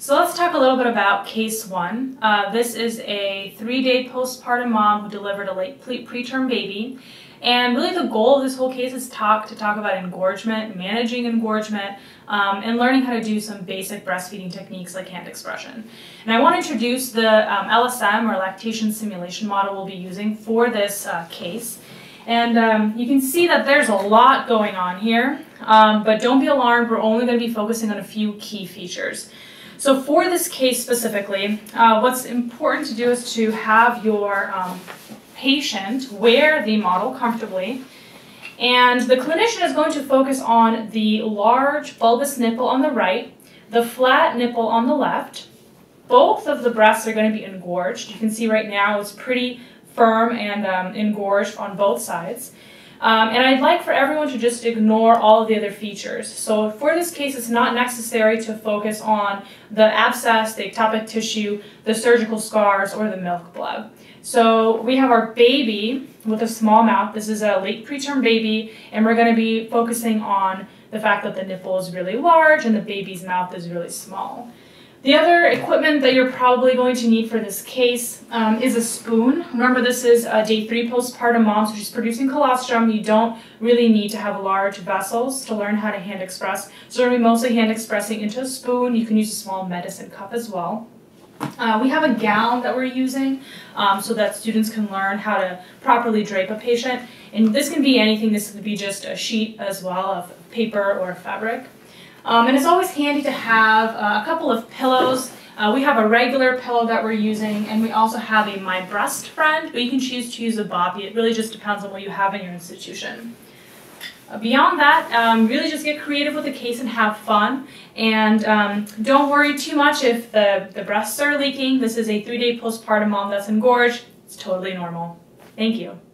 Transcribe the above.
So let's talk a little bit about case 1. This is a 3-day postpartum mom who delivered a late preterm baby. And really the goal of this whole case is to talk about engorgement, managing engorgement, and learning how to do some basic breastfeeding techniques like hand expression. And I want to introduce the LSM or lactation simulation model we'll be using for this case. And you can see that there's a lot going on here, but don't be alarmed, we're only going to be focusing on a few key features. So for this case specifically, what's important to do is to have your patient wear the model comfortably, and the clinician is going to focus on the large bulbous nipple on the right, the flat nipple on the left. Both of the breasts are going to be engorged. You can see right now it's pretty firm and engorged on both sides. And I'd like for everyone to just ignore all of the other features. So for this case, it's not necessary to focus on the abscess, the ectopic tissue, the surgical scars, or the milk blood. So we have our baby with a small mouth. This is a late preterm baby, and we're going to be focusing on the fact that the nipple is really large and the baby's mouth is really small. The other equipment that you're probably going to need for this case is a spoon. Remember, this is a day 3 postpartum mom, so she's producing colostrum. You don't really need to have large vessels to learn how to hand express. So we're going to be mostly hand expressing into a spoon. You can use a small medicine cup as well. We have a gown that we're using so that students can learn how to properly drape a patient. And this can be anything. This could be just a sheet as well of paper or fabric. And it's always handy to have a couple of pillows. We have a regular pillow that we're using, and we also have a My Breast Friend, but you can choose to use a Boppy. It really just depends on what you have in your institution. Beyond that, really just get creative with the case and have fun. And don't worry too much if the breasts are leaking. This is a 3-day postpartum mom that's engorged. It's totally normal. Thank you.